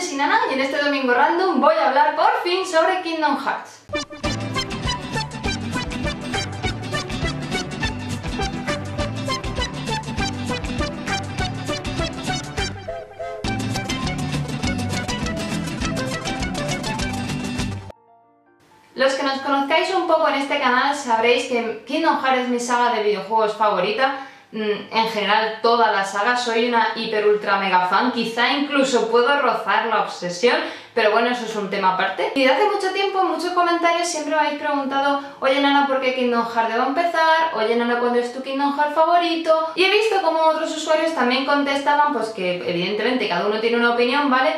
Sinana y en este domingo random voy a hablar por fin sobre Kingdom Hearts. Los que nos conozcáis un poco en este canal sabréis que Kingdom Hearts es mi saga de videojuegos favorita. En general toda la saga, soy una hiper ultra mega fan, quizá incluso puedo rozar la obsesión, pero bueno, eso es un tema aparte. Y desde hace mucho tiempo en muchos comentarios siempre me habéis preguntado: oye Nana, ¿por qué Kingdom Hearts debo empezar? Oye Nana, ¿cuándo es tu Kingdom Hearts favorito? Y he visto como otros usuarios también contestaban pues que evidentemente cada uno tiene una opinión, ¿vale?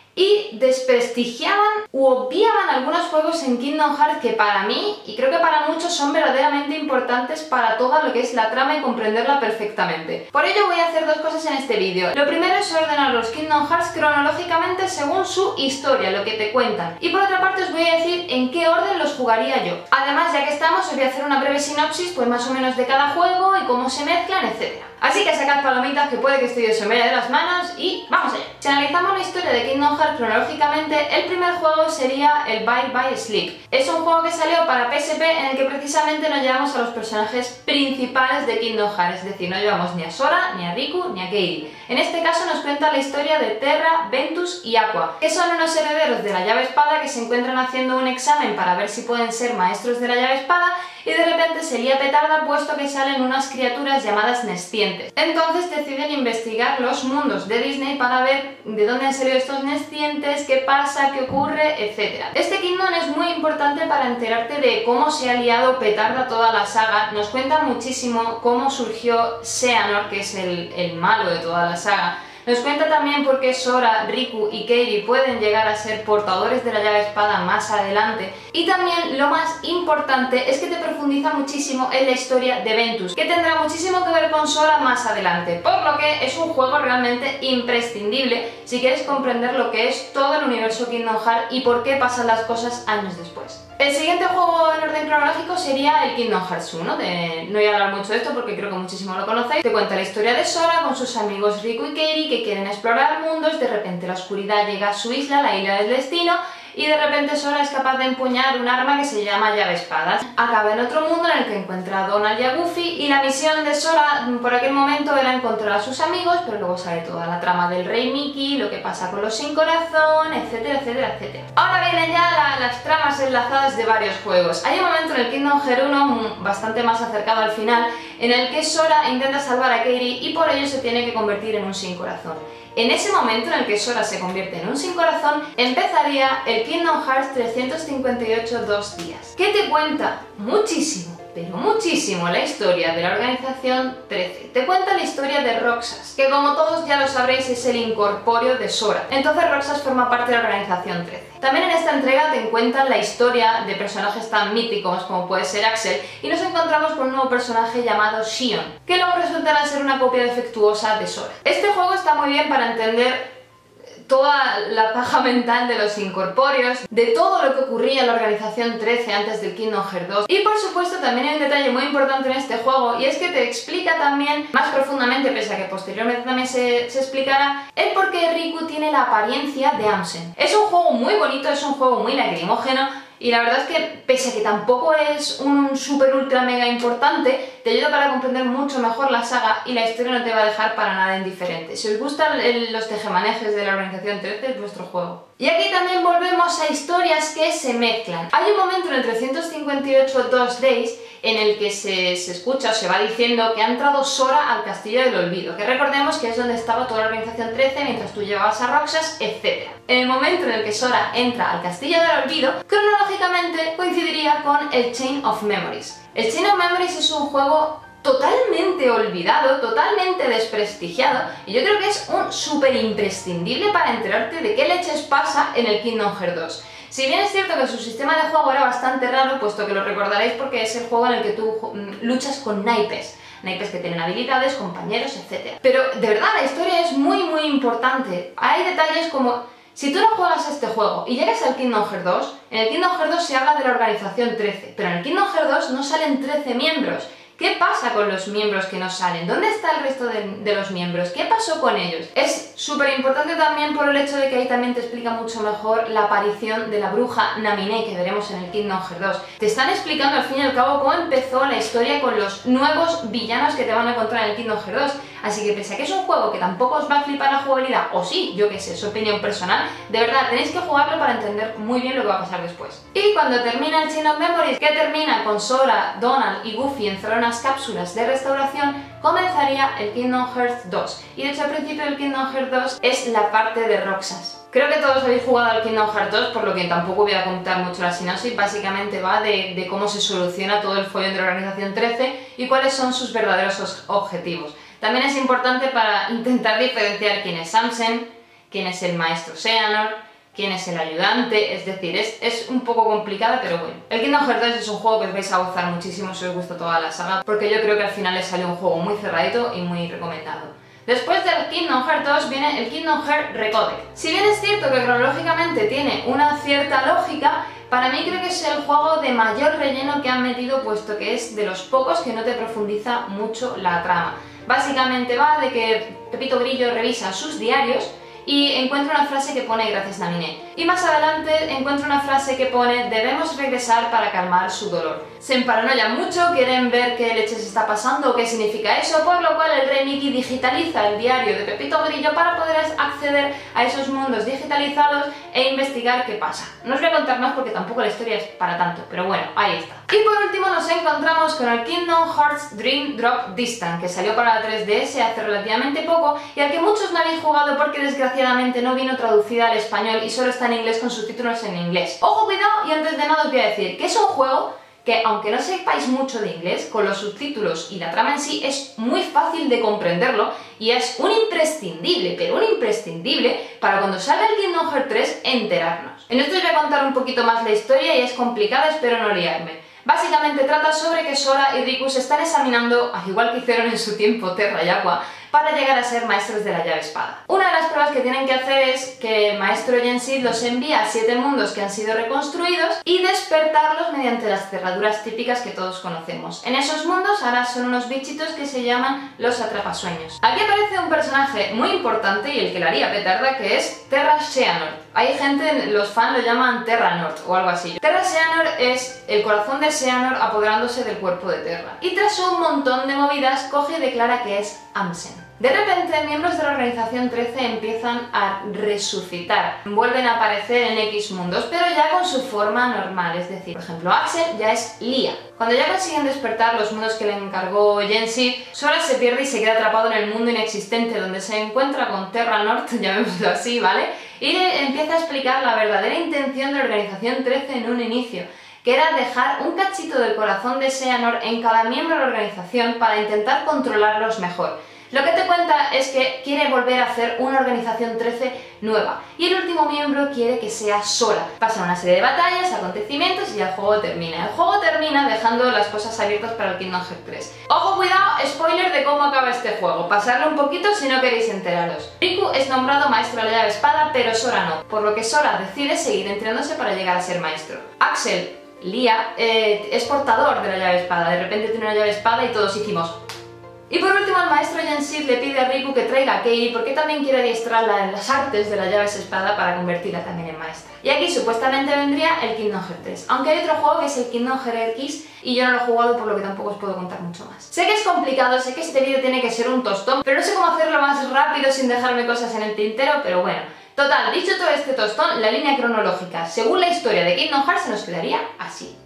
Y desprestigiaban u obviaban algunos juegos en Kingdom Hearts que para mí, y creo que para muchos, son verdaderamente importantes para toda lo que es la trama y comprenderla perfectamente. Por ello voy a hacer dos cosas en este vídeo. Lo primero es ordenar los Kingdom Hearts cronológicamente según su historia, lo que te cuentan. Y por otra parte os voy a decir en qué orden los jugaría yo. Además, ya que estamos, os voy a hacer una breve sinopsis pues más o menos de cada juego y cómo se mezclan, etc. Así que sacad palomitas, que puede que esto se me vaya de las manos, y vamos allá. Si analizamos la historia de Kingdom Hearts cronológicamente, el primer juego sería el Bye Bye Sleep. Es un juego que salió para PSP en el que precisamente no llevamos a los personajes principales de Kingdom Hearts, es decir, no llevamos ni a Sora, ni a Riku, ni a Kairi. En este caso nos cuenta la historia de Terra, Ventus y Aqua, que son unos herederos de la llave espada que se encuentran haciendo un examen para ver si pueden ser maestros de la llave espada, y de repente se lía petarda puesto que salen unas criaturas llamadas Nescientes. Entonces deciden investigar los mundos de Disney para ver de dónde han salido estos Nescientes, qué pasa, qué ocurre, etc. Este Kingdom es muy importante para enterarte de cómo se ha liado petarda toda la saga. Nos cuenta muchísimo cómo surgió Xehanort, que es el malo de toda la saga. Nos cuenta también por qué Sora, Riku y Kairi pueden llegar a ser portadores de la llave espada más adelante. Y también lo más importante es que te profundiza muchísimo en la historia de Ventus, que tendrá muchísimo que ver con Sora más adelante, por lo que es un juego realmente imprescindible si quieres comprender lo que es todo el universo Kingdom Hearts y por qué pasan las cosas años después. El siguiente juego en orden cronológico sería el Kingdom Hearts 1. No voy a hablar mucho de esto porque creo que muchísimo lo conocéis. Te cuenta la historia de Sora con sus amigos Riku y Kairi que quieren explorar mundos. De repente la oscuridad llega a su isla, la isla del destino, y de repente Sora es capaz de empuñar un arma que se llama llave espadas. Acaba en otro mundo en el que encuentra a Donald y a Goofy, y la misión de Sora por aquel momento era encontrar a sus amigos, pero luego sale toda la trama del rey Mickey, lo que pasa con los sin corazón, etcétera, etcétera, etcétera. Ahora vienen ya las tramas enlazadas de varios juegos. Hay un momento en el Kingdom Hearts 1, bastante más acercado al final, en el que Sora intenta salvar a Kairi y por ello se tiene que convertir en un sin corazón. En ese momento en el que Sora se convierte en un sin corazón, empezaría el Kingdom Hearts 358 2 días, que te cuenta muchísimo, pero muchísimo la historia de la Organización 13. Te cuenta la historia de Roxas, que como todos ya lo sabréis es el incorpóreo de Sora. Entonces Roxas forma parte de la Organización 13. También en esta entrega te cuentan la historia de personajes tan míticos como puede ser Axel, y nos encontramos con un nuevo personaje llamado Xion, que luego resultará ser una copia defectuosa de Sora. Este juego está muy bien para entender toda la paja mental de los incorpóreos, de todo lo que ocurría en la Organización 13 antes del Kingdom Hearts 2. Y por supuesto también hay un detalle muy importante en este juego, y es que te explica también más profundamente, pese a que posteriormente también se explicará, el por qué Riku tiene la apariencia de Amsen. Es un juego muy bonito, es un juego muy lacrimógeno, y la verdad es que, pese a que tampoco es un super ultra mega importante, te ayuda para comprender mucho mejor la saga y la historia no te va a dejar para nada indiferente. Si os gustan los tejemanejes de la Organización 13, es vuestro juego. Y aquí también volvemos a historias que se mezclan. Hay un momento en el 358 2 Days en el que se escucha o se va diciendo que ha entrado Sora al Castillo del Olvido, que recordemos que es donde estaba toda la Organización 13 mientras tú llevabas a Roxas, etc. En el momento en el que Sora entra al Castillo del Olvido, cronológicamente coincidiría con el Chain of Memories. El Chain of Memories es un juego totalmente olvidado, totalmente desprestigiado, y yo creo que es un súper imprescindible para enterarte de qué leches pasa en el Kingdom Hearts 2. Si bien es cierto que su sistema de juego era bastante raro, puesto que lo recordaréis porque es el juego en el que tú luchas con naipes que tienen habilidades, compañeros, etc. Pero de verdad la historia es muy importante. Hay detalles como: si tú no juegas a este juego y llegas al Kingdom Hearts 2, en el Kingdom Hearts 2 se habla de la Organización 13, pero en el Kingdom Hearts 2 no salen 13 miembros. ¿Qué pasa con los miembros que no salen? ¿Dónde está el resto de los miembros? ¿Qué pasó con ellos? Es súper importante también por el hecho de que ahí también te explica mucho mejor la aparición de la bruja Naminé, que veremos en el Kingdom Hearts 2. Te están explicando al fin y al cabo cómo empezó la historia con los nuevos villanos que te van a encontrar en el Kingdom Hearts 2. Así que pese a que es un juego que tampoco os va a flipar la jugabilidad, o sí, yo qué sé, es opinión personal, de verdad tenéis que jugarlo para entender muy bien lo que va a pasar después. Y cuando termina el Chain of Memories, que termina con Sora, Donald y Goofy encerrados en unas cápsulas de restauración, comenzaría el Kingdom Hearts 2. Y de hecho al principio del Kingdom Hearts 2 es la parte de Roxas. Creo que todos habéis jugado al Kingdom Hearts 2, por lo que tampoco voy a contar mucho la sinopsis. Básicamente va de cómo se soluciona todo el follón de la Organización 13 y cuáles son sus verdaderos objetivos. También es importante para intentar diferenciar quién es Samsen, quién es el maestro Xehanort, quién es el ayudante, es decir, es un poco complicada, pero bueno. El Kingdom Hearts 2 es un juego que os vais a gozar muchísimo si os gusta toda la saga, porque yo creo que al final le salió un juego muy cerradito y muy recomendado. Después del Kingdom Hearts 2 viene el Kingdom Hearts Recodec. Si bien es cierto que cronológicamente tiene una cierta lógica, para mí creo que es el juego de mayor relleno que han metido, puesto que es de los pocos que no te profundiza mucho la trama. Básicamente va de que Pepito Grillo revisa sus diarios y encuentra una frase que pone gracias Naminé. Y más adelante encuentra una frase que pone debemos regresar para calmar su dolor. Se emparanoian mucho, quieren ver qué leches está pasando o qué significa eso, por lo cual el rey Mickey digitaliza el diario de Pepito Grillo para poder acceder a esos mundos digitalizados e investigar qué pasa. No os voy a contar más porque tampoco la historia es para tanto, pero bueno, ahí está. Y por último nos encontramos con el Kingdom Hearts Dream Drop Distance, que salió para la 3DS hace relativamente poco y al que muchos no habéis jugado porque desgraciadamente no vino traducida al español y solo está en inglés con subtítulos en inglés. ¡Ojo, cuidado! Y antes de nada os voy a decir que es un juego que, aunque no sepáis mucho de inglés, con los subtítulos y la trama en sí es muy fácil de comprenderlo y es un imprescindible, pero un imprescindible para cuando salga el Kingdom Hearts 3 enterarnos. En esto os voy a contar un poquito más la historia y es complicada, espero no liarme. Básicamente trata sobre que Sora y Riku se están examinando, al igual que hicieron en su tiempo Terra y Aqua, para llegar a ser maestros de la llave espada. Una de las pruebas que tienen que hacer es que el maestro Yensid los envía a 7 mundos que han sido reconstruidos y despertarlos mediante las cerraduras típicas que todos conocemos. En esos mundos ahora son unos bichitos que se llaman los atrapasueños. Aquí aparece un personaje muy importante y el que la haría petarda, que es Terra Xehanort. Hay gente, los fans lo llaman Terra Nord o algo así. Terra Xehanort es el corazón de Xehanort apoderándose del cuerpo de Terra. Y tras un montón de movidas, coge y declara que es Amsen. De repente, miembros de la Organización 13 empiezan a resucitar. Vuelven a aparecer en X mundos, pero ya con su forma normal. Es decir, por ejemplo, Axel ya es Lía. Cuando ya consiguen despertar los mundos que le encargó Yensid, Sora se pierde y se queda atrapado en el mundo inexistente, donde se encuentra con Terra Nord, llamémoslo así, ¿vale? Y le empieza a explicar la verdadera intención de la Organización 13 en un inicio, que era dejar un cachito del corazón de Xehanort en cada miembro de la organización para intentar controlarlos mejor. Lo que te cuenta es que quiere volver a hacer una Organización 13 nueva y el último miembro quiere que sea Sora. Pasan una serie de batallas, acontecimientos y el juego termina. El juego termina dejando las cosas abiertas para el Kingdom Hearts 3. Ojo, cuidado, spoiler de cómo acaba este juego. Pasarlo un poquito si no queréis enteraros. Riku es nombrado maestro de la llave espada, pero Sora no, por lo que Sora decide seguir entrenándose para llegar a ser maestro. Axel, Lía, es portador de la llave espada. De repente tiene una llave espada y todos hicimos... Y por último, el maestro Yensid le pide a Riku que traiga a Kairi porque también quiere adiestrarla en las artes de la llave espada para convertirla también en maestra. Y aquí supuestamente vendría el Kingdom Hearts 3, aunque hay otro juego que es el Kingdom Hearts X y yo no lo he jugado, por lo que tampoco os puedo contar mucho más. Sé que es complicado, sé que este vídeo tiene que ser un tostón, pero no sé cómo hacerlo más rápido sin dejarme cosas en el tintero, pero bueno. Total, dicho todo este tostón, la línea cronológica, según la historia de Kingdom Hearts, se nos quedaría así.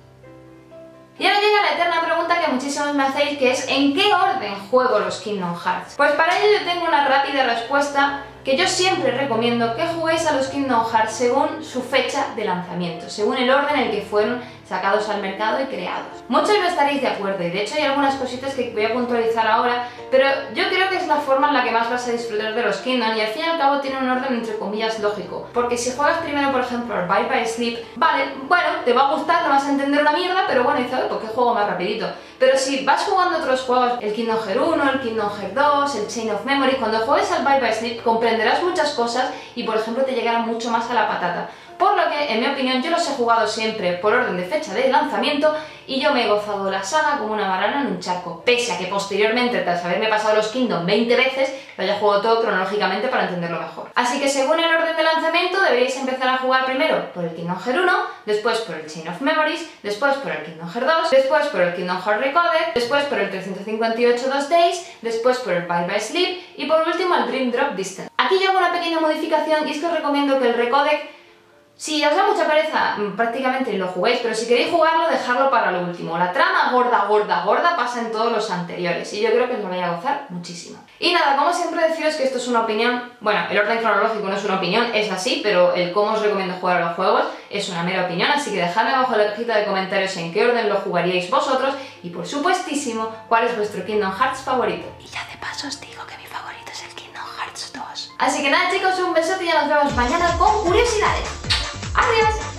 Y ahora llega la eterna pregunta que muchísimos me hacéis, que es ¿en qué orden juego los Kingdom Hearts? Pues para ello yo tengo una rápida respuesta que yo siempre recomiendo que juguéis a los Kingdom Hearts según su fecha de lanzamiento, según el orden en el que fueron sacados al mercado y creados. Muchos no estaréis de acuerdo y de hecho hay algunas cositas que voy a puntualizar ahora, pero yo creo que es la forma en la que más vas a disfrutar de los Kingdom y al fin y al cabo tiene un orden entre comillas lógico, porque si juegas primero por ejemplo al Bye Bye Sleep, vale, bueno, te va a gustar, no vas a entender una mierda, pero bueno, dices, pues qué juego más rapidito. Pero si vas jugando otros juegos, el Kingdom Hearts 1, el Kingdom Hearts 2, el Chain of Memories, cuando juegues al Bye Bye Sleep comprenderás muchas cosas y por ejemplo te llegará mucho más a la patata. Por lo que, en mi opinión, yo los he jugado siempre por orden de fecha de lanzamiento y yo me he gozado la saga como una banana en un charco, pese a que posteriormente, tras haberme pasado los Kingdom 20 veces, lo haya jugado todo cronológicamente para entenderlo mejor. Así que según el orden de lanzamiento deberíais empezar a jugar primero por el Kingdom Hearts 1, después por el Chain of Memories, después por el Kingdom Hearts 2, después por el Kingdom Hearts Recoded, después por el 358 2 Days, después por el Bye Bye Sleep y por último el Dream Drop Distance. Aquí yo hago una pequeña modificación y es que os recomiendo que el Recoded, si os da mucha pereza, prácticamente lo juguéis, pero si queréis jugarlo, dejadlo para lo último. La trama gorda pasa en todos los anteriores y yo creo que os lo vais a gozar muchísimo. Y nada, como siempre deciros que esto es una opinión, bueno, el orden cronológico no es una opinión, es así, pero el cómo os recomiendo jugar a los juegos es una mera opinión, así que dejadme abajo en la cajita de comentarios en qué orden lo jugaríais vosotros y por supuestísimo cuál es vuestro Kingdom Hearts favorito. Y ya de paso os digo que mi favorito es el Kingdom Hearts 2. Así que nada chicos, un besote y ya nos vemos mañana con curiosidades. ¡Adiós!